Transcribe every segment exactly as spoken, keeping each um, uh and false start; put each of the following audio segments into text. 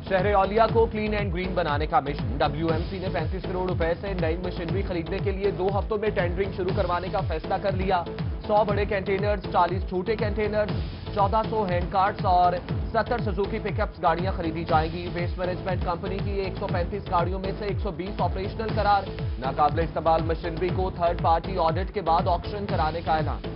शहर औलिया को clean and green बनाने का मिशन। डब्ल्यूएमसी ने पैंतीस करोड़ रुपए से नई मशीनरी खरीदने के लिए दो हफ्तों में टेंडरिंग शुरू करवाने का फैसला कर लिया। सौ बड़े कंटेनर्स, चालीस छोटे कंटेनर्स, चौदह सौ हैंड कार्ट्स और सत्तर सुजुकी पिकअप्स गाड़ियां खरीदी जाएंगी। वेस्ट मैनेजमेंट कंपनी की एक सौ पैंतीस गाड़ियों में से एक सौ बीस ऑपरेशनल करार। नाकाबिल इस्तेमाल मशीनरी को थर्ड पार्टी ऑडिट के बाद ऑक्शन कराने का ऐलान।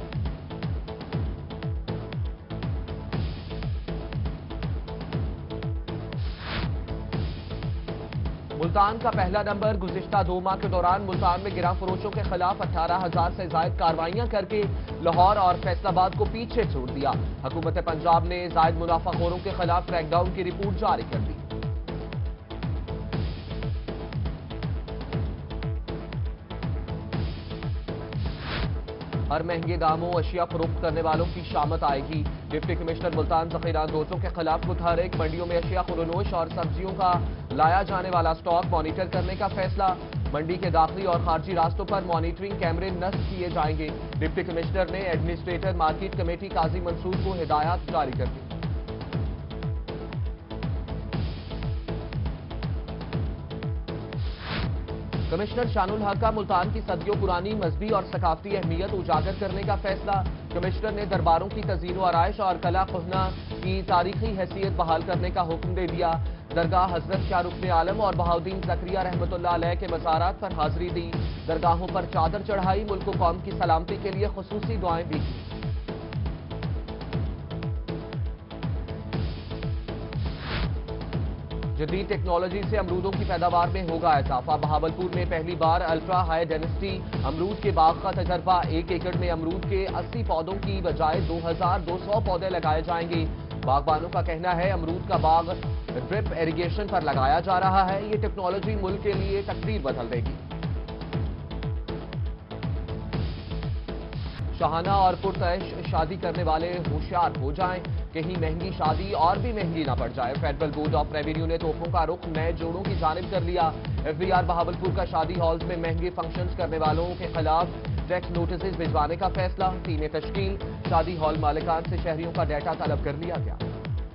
मुल्तान का पहला नंबर। गुज़िश्ता दो माह के दौरान मुल्तान में गिरा फरोशों के खिलाफ अठारह हजार से जायद कार्रवाइयां करके लाहौर और फैसलाबाद को पीछे छोड़ दिया। हुकूमत पंजाब ने जायद मुनाफाखोरों के खिलाफ क्रैकडाउन की रिपोर्ट जारी कर दी। हर महंगे दामों अशिया फरोख्त करने वालों की शामत आएगी। डिप्टी कमिश्नर मुल्तान जखीरा अंदोजों के खिलाफ मुतहरिक। मंडियों में अशिया खुरनोश और सब्जियों का लाया जाने वाला स्टॉक मॉनिटर करने का फैसला। मंडी के दाखिली और खारजी रास्तों पर मॉनिटरिंग कैमरे नस्ब किए जाएंगे। डिप्टी कमिश्नर ने administrator market committee Qazi Mansoor को हिदायत जारी कर दी। कमिश्नर शानुल हक का मुल्तान की सदियों पुरानी मजहबी और सकाफती अहमियत उजागर करने का फैसला। कमिश्नर ने दरबारों की तज़ीन व आराइश और कला खुहना की तारीखी हैसियत बहाल करने का हुक्म दे दिया। दरगाह हजरत शाह रुकन आलम और बहाउद्दीन ज़करिया रहमतुल्लाह अलैह के मज़ारात पर हाजिरी दी। दरगाहों पर चादर चढ़ाई। मुल्क व कौम की सलामती के लिए खुसूसी दुआएं भी की। जदीद टेक्नोलॉजी से अमरूदों की पैदावार में होगा इजाफा। बहावलपुर में पहली बार अल्ट्रा हाई डेंसिटी अमरूद के बाग का तजर्बा। एक एकड़ में अमरूद के अस्सी पौधों की बजाय दो हजार दो सौ पौधे लगाए जाएंगे। बागबानों का कहना है अमरूद का बाग ड्रिप इरिगेशन पर लगाया जा रहा है। ये टेक्नोलॉजी मुल्क के लिए तकदीर बदल देगी। शाहाना और पुरतैश शादी करने वाले होशियार हो जाएं, कहीं महंगी शादी और भी महंगी ना पड़ जाए। फेडरल बोर्ड ऑफ रेवेन्यू ने तोहफों का रुख नए जोड़ों की जानिब कर लिया। एफबीआर बहावलपुर का शादी हॉल्स में महंगे फंक्शंस करने वालों के खिलाफ टैक्स नोटिस भिजवाने का फैसला। टीमें तश्कील। शादी हॉल मालिकान से शहरियों का डाटा तलब कर लिया गया।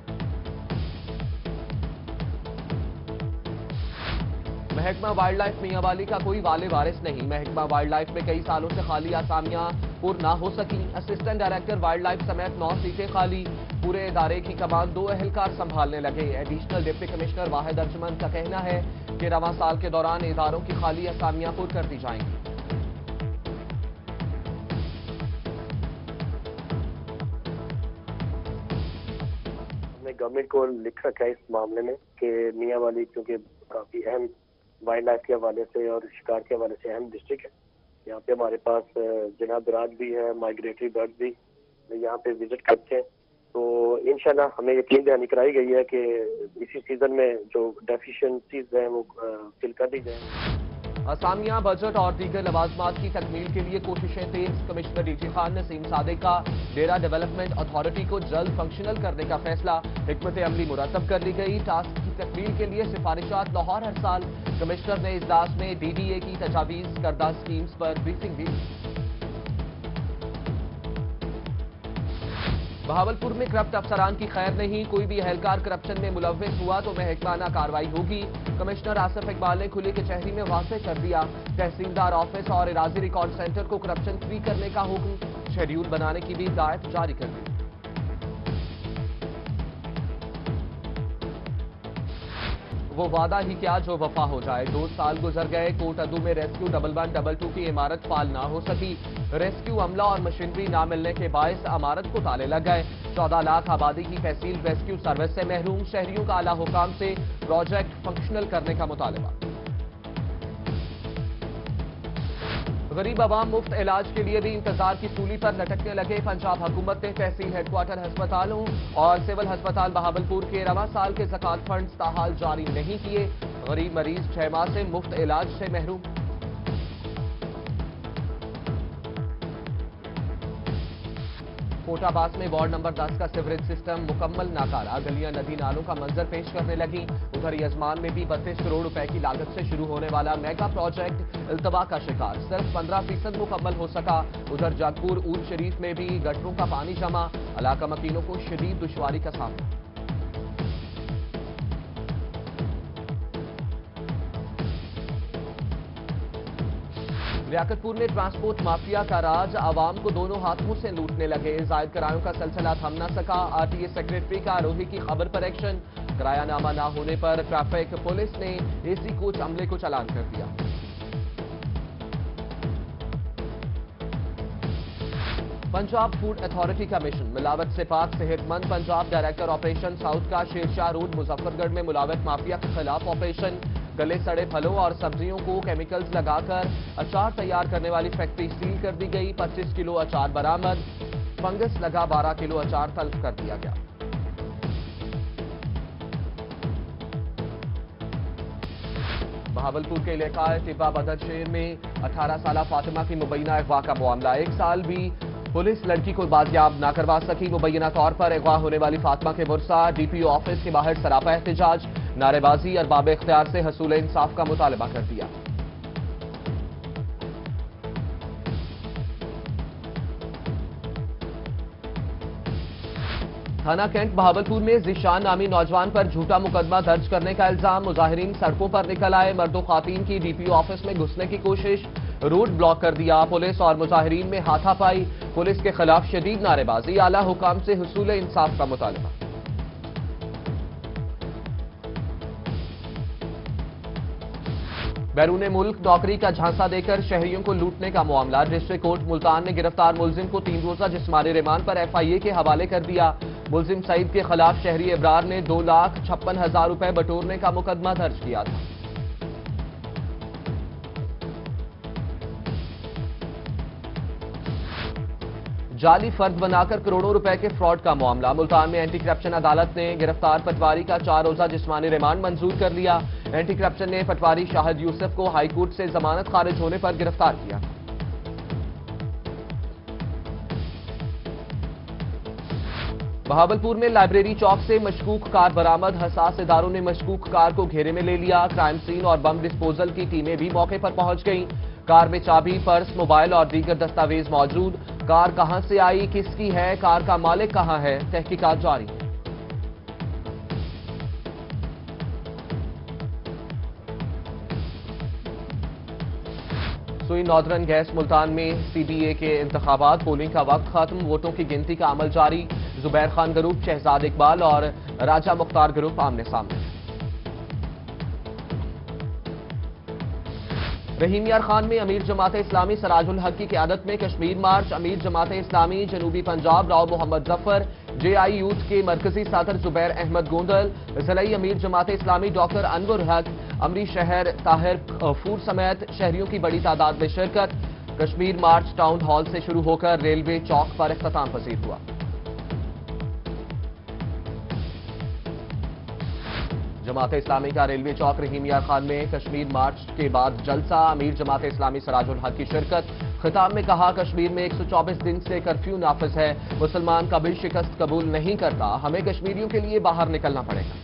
महकमा वाइल्ड लाइफ मियांवाली का कोई वाले वारिस नहीं। महकमा वाइल्ड लाइफ में कई सालों से खाली आसामियां पुर ना हो सकी। असिस्टेंट डायरेक्टर वाइल्ड लाइफ समेत नौ सीटें खाली। पूरे इदारे की कमान दो अहलकार संभालने लगे। Additional deputy commissioner Wahid Arjuman का कहना है कि रवां साल के दौरान इदारों की खाली आसामियां पुर कर दी जाएंगी। हमने गवर्नमेंट को लिख रखा है इस मामले में कि मियांवाली क्योंकि काफी अहम वाइल्ड लाइफ के हवाले से और शिकार के हवाले से अहम डिस्ट्रिक्ट है। यहाँ पे हमारे पास जनाब राज भी है, माइग्रेटरी बर्ड भी यहाँ पे विजिट करते हैं। तो इंशाल्लाह हमें यकीन दहानी कराई गई है कि इसी सीजन में जो डेफिशिएंसीज हैं वो फिल कर दी जाएंगी। असामियां, बजट और दीगर लवाजमात की तकमील के लिए कोशिशें तेज। कमिश्नर डीजी खान नसीम सादिक का डेरा डेवलपमेंट अथॉरिटी को जल्द फंक्शनल करने का फैसला। हिकमत अमली मुरतब कर ली गई। टास्क की तकमील के लिए सिफारिशात लाहौर हर साल। कमिश्नर ने इजलास में डीडीए की तजावीज करदा स्कीम्स पर ब्रीफिंग दी। बहावलपुर में करप्ट अफसरान की खैर नहीं। कोई भी अहलकार करप्शन में मुलव्विस हुआ तो महकमाना कार्रवाई होगी। कमिश्नर आसिफ इकबाल ने खुली कचहरी में वाज़ेह कर दिया। तहसीलदार ऑफिस और इराजी रिकॉर्ड सेंटर को करप्शन फ्री करने का हुक्म। शेड्यूल बनाने की भी हिदायत जारी कर दी। वो वादा ही क्या जो वफा हो जाए। दो साल गुजर गए। कोट अदू में rescue double one double two की इमारत फाल ना हो सकी। रेस्क्यू अमला और मशीनरी ना मिलने के बायस इमारत को ताले लग गए। चौदह लाख आबादी की तहसील रेस्क्यू सर्विस से महरूम। शहरियों का आला हुकाम से प्रोजेक्ट फंक्शनल करने का मुतालबा। गरीब आवाम मुफ्त इलाज के लिए भी इंतजार की सूली पर लटकने लगे। पंजाब हुकूमत ने तहसील हेडक्वार्टर अस्पतालों और सिविल अस्पताल बहावलपुर के रवां साल के ज़कात फंड ताहाल जारी नहीं किए। गरीब मरीज छह माह से मुफ्त इलाज से महरूम। कोटाबास में वार्ड नंबर दस का सीवरेज सिस्टम मुकम्मल नाकारा। गलियां नदी नालों का मंजर पेश करने लगी। उधर यजमान में भी बत्तीस करोड़ रुपए की लागत से शुरू होने वाला मेगा प्रोजेक्ट इल्तवा का शिकार। सिर्फ पंद्रह फीसद मुकम्मल हो सका। उधर जगपुर ऊद शरीफ में भी गटरों का पानी जमा। इलाका मकीनों को शदीद दुश्वारी का सामना। लियाकतपुर में ट्रांसपोर्ट माफिया का राज, आवाम को दोनों हाथों से लूटने लगे। जायद किरायों का सिलसिला थम न सका। आरटीए सेक्रेटरी का रोही की खबर पर एक्शन। किरायानामा न होने पर ट्रैफिक पुलिस ने एसी कोच अमले को चालान कर दिया। पंजाब फूड अथॉरिटी का मिशन, मिलावट से पाक सेहतमंद। पंजाब डायरेक्टर ऑपरेशन साउथ का शेरशाह रोड मुजफ्फरगढ़ में मिलावट माफिया के खिलाफ ऑपरेशन। गले सड़े फलों और सब्जियों को केमिकल्स लगाकर अचार तैयार करने वाली फैक्ट्री सील कर दी गई। पच्चीस किलो अचार बरामद। फंगस लगा बारह किलो अचार तलब कर दिया गया। बहावलपुर के इलाका टिब्बा बदरशेर में अठारह साल फातिमा की मुबैना अगवा का मामला। एक साल भी पुलिस लड़की को बाजियाब न करवा सकी। मुबैना तौर पर अगवा होने वाली फातिमा के बुरसा डीपीओ ऑफिस के बाहर सरापा एहतजाज। नारेबाजी और बाब इख्तियार से हसूल इंसाफ का मुतालबा कर दिया। थाना कैंट बहावलपुर में जिशान नामी नौजवान पर झूठा मुकदमा दर्ज करने का इल्जाम। मुजाहिरीन सड़कों पर निकल आए। मर्दो खातीन की डीपीओ ऑफिस में घुसने की कोशिश, रोड ब्लॉक कर दिया। पुलिस और मुजाहिरीन में हाथापाई। पुलिस के खिलाफ शदीद नारेबाजी। आला हुकाम से हुसूल इंसाफ का मुतालबा। बैरून मुल्क नौकरी का झांसा देकर शहरियों को लूटने का मामला। डिस्ट्रिक्ट कोर्ट मुल्तान ने गिरफ्तार मुलजिम को तीन रोजा जिस्मानी रिमांड पर एफआईए के हवाले कर दिया। मुलजिम सईद के खिलाफ शहरी इब्रार ने दो लाख छप्पन हजार रुपए बटोरने का मुकदमा दर्ज किया था। जाली फर्द बनाकर करोड़ों रुपए के फ्रॉड का मामला। मुल्तान में एंटी करप्शन अदालत ने गिरफ्तार पटवारी का चार रोजा जिस्मानी रिमांड मंजूर कर लिया। एंटी करप्शन ने पटवारी शाहिद यूसुफ को हाईकोर्ट से जमानत खारिज होने पर गिरफ्तार किया। बहावलपुर में लाइब्रेरी चौक से मशकूक कार बरामद। हसास इदारों ने मशकूक कार को घेरे में ले लिया। क्राइम सीन और बम डिस्पोजल की टीमें भी मौके पर पहुंच गईं। कार में चाबी, पर्स, मोबाइल और दीगर दस्तावेज मौजूद। कार कहां से आई, किसकी है, कार का मालिक कहां है, तहकीकात जारी है। सुई नॉर्दर्न गैस मुल्तान में सीबीए के इंतखाबात, पोलिंग का वक्त खत्म, वोटों की गिनती का अमल जारी। जुबैर खान ग्रुप, शहजाद इकबाल और राजा मुख्तार ग्रुप आमने सामने। रहीम यार खान में अमीर जमाते इस्लामी सराजुल हक की क़यादत में कश्मीर मार्च। अमीर जमाते इस्लामी जनूबी पंजाब राव मोहम्मद जफर, जेआई यूथ के मरकजी सदर जुबैर अहमद गोंदल, ज़िलाई अमीर जमाते इस्लामी डॉक्टर अनवर हक, अमरी शहर ताहिर फूर समेत शहरियों की बड़ी तादाद में शिरकत। कश्मीर मार्च टाउन हॉल से शुरू होकर रेलवे चौक पर इख्तिताम पसीर हुआ। जमाते इस्लामी का रेलवे चौक रहीम यार खान में कश्मीर मार्च के बाद जलसा। अमीर जमाते इस्लामी सराजुल हक की शिरकत। खिताब में कहा, कश्मीर में एक सौ चौबीस दिन से कर्फ्यू नाफिज है। मुसलमान कभी शिकस्त कबूल नहीं करता। हमें कश्मीरियों के लिए बाहर निकलना पड़ेगा।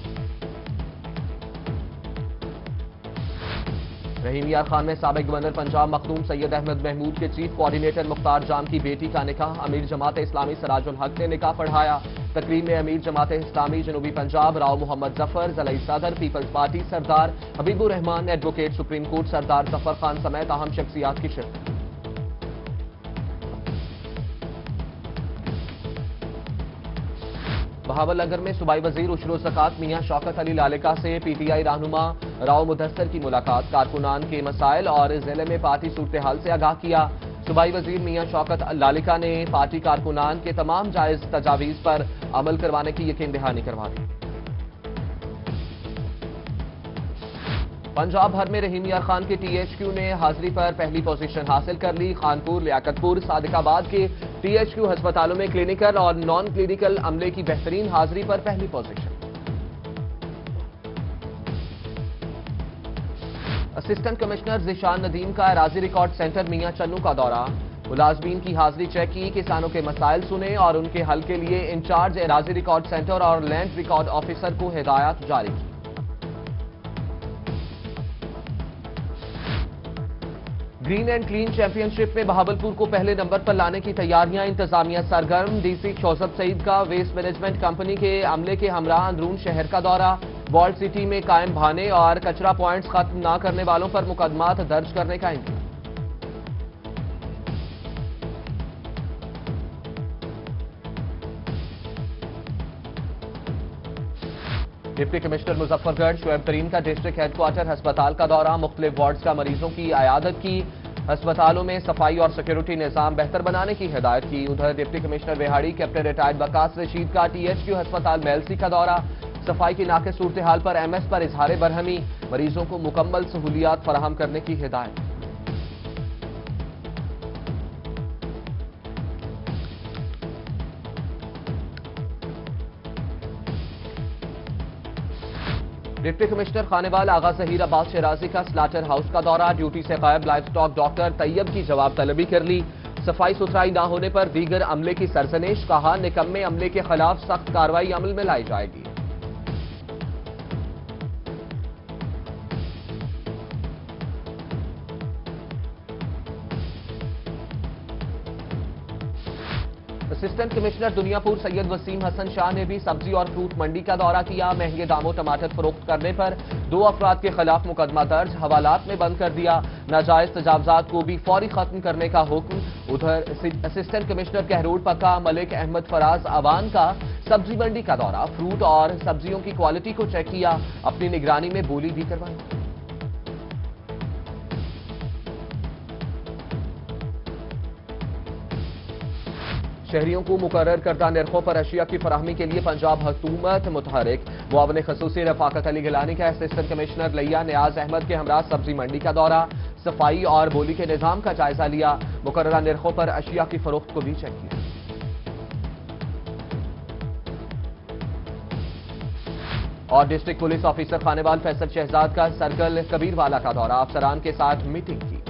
रहीम यार खान में साबिक गवर्नर पंजाब मखदूम सैयद अहमद महमूद के चीफ कोऑर्डिनेटर मुख्तार जाम की बेटी का निकाह। अमीर जमाते इस्लामी सराजुल हक ने निकाह पढ़ाया। तकरीब में अमीर जमाते इस्लामी जनूबी पंजाब राव मोहम्मद जफर, ज़िलाई सदर people's party Sardar Habibur Rehman, advocate supreme court Sardar Zafar Khan समेत अहम शख्सियात की शिरकत। बहावलनगर में सूबाई वजीर उशरो ज़कात मियां शौकत अली लालिका से पीटीआई रहनुमा राव मुदस्सर की मुलाकात। कारकुनान के मसाइल और जिले में पार्टी सूरत हाल से आगाह किया। सूबाई वजीर मियां शौकत लालिका ने पार्टी कारकुनान के तमाम जायज तजावीज पर अमल करवाने की यकीन दहानी करवा दी। पंजाब भर में रहीम यार खान के टीएचक्यू ने हाजिरी पर पहली पोजीशन हासिल कर ली। खानपुर, लियाकतपुर, सादिकाबाद के टीएचक्यू अस्पतालों में क्लिनिकल और नॉन क्लिनिकल अमले की बेहतरीन हाजिरी पर पहली position. Assistant commissioner Zeeshan Nadeem का एराजी रिकॉर्ड सेंटर मियां चन्नू का दौरा। मुलाजमीन की हाजिरी चेक की, किसानों के मसाइल सुने और उनके हल के लिए इंचार्ज एराजी रिकॉर्ड सेंटर और लैंड रिकॉर्ड ऑफिसर को हिदायत जारी की। ग्रीन एंड क्लीन चैंपियनशिप में बहावलपुर को पहले नंबर पर लाने की तैयारियां, इंतजामिया सरगर्म। डीसी शौसफ सईद का वेस्ट मैनेजमेंट कंपनी के अमले के हमरा अंदरून शहर का दौरा। वॉल्ड सिटी में कायम भाने और कचरा पॉइंट्स खत्म न करने वालों पर मुकदमात दर्ज करने का इंतजाम। डिप्टी कमिश्नर मुजफ्फरगढ़ शुएब तरीन का डिस्ट्रिक्ट हेडक्वार्टर अस्पताल का दौरा, मुख्तलिफ वार्ड्स का मरीजों की आयादत की, अस्पतालों में सफाई और सिक्योरिटी निजाम बेहतर बनाने की हिदायत की। उधर डिप्टी कमिश्नर रिहाड़ी कैप्टन रिटायर्ड वकास रशीद का टीएचक्यू अस्पताल मेलसी का दौरा, सफाई की नाक़िस सूरत हाल पर एमएस पर इजहार बरहमी, मरीजों को मुकम्मल सहूलियात फराहम करने की हिदायत। डिप्टी कमिश्नर खानेवाल आगा ज़हीर अब्बास शराजी का स्लाटर हाउस का दौरा, ड्यूटी से गायब लाइव स्टॉक डॉक्टर तैयब की जवाब तलबी कर ली, सफाई सुथराई न होने पर दीगर अमले की सरजनेश, कहा निकम्मे अमले के खिलाफ सख्त कार्रवाई अमल में लाई जाएगी। असिस्टेंट कमिश्नर दुनियापुर सैयद वसीम हसन शाह ने भी सब्जी और फ्रूट मंडी का दौरा किया, महंगे दामों टमाटर फरोख्त करने पर दो अफराद के खिलाफ मुकदमा दर्ज, हवालात में बंद कर दिया, नाजायज तजावजात को भी फौरी खत्म करने का हुक्म। उधर असिस्टेंट कमिश्नर कहरोड पक्का मलिक अहमद फराज अवान का सब्जी मंडी का दौरा, फ्रूट और सब्जियों की क्वालिटी को चेक किया, अपनी निगरानी में बोली भी करवाई। शहरियों को मुकर्रर करदा निर्खों पर अशिया की फराहमी के लिए पंजाब हुकूमत मुतहरिक, मुआविन खसूसी रफाकत अली गिलानी का असिस्टेंट कमिश्नर लिया नियाज अहमद के हमरा सब्जी मंडी का दौरा, सफाई और बोली के निजाम का जायजा लिया, मुकर्ररा निर्खों पर अशिया की फरोख्त को भी चेक किया। और district police officer Khanewal Faisal Shahzad का सर्कल कबीरवाला का दौरा, अफसरान के साथ मीटिंग की।